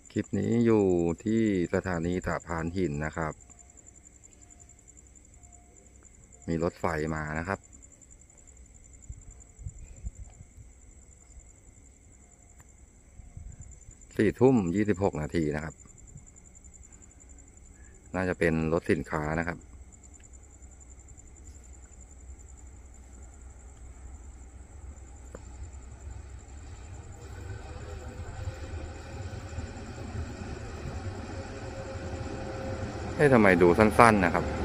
คลิปนี้อยู่ที่สถานีสะพานหินนะครับ มีรถไฟมานะครับ4 ทุ่ม 26 นาทีนะครับ น่าจะเป็นรถสินค้านะครับทำไมดูสั้นๆนะครับ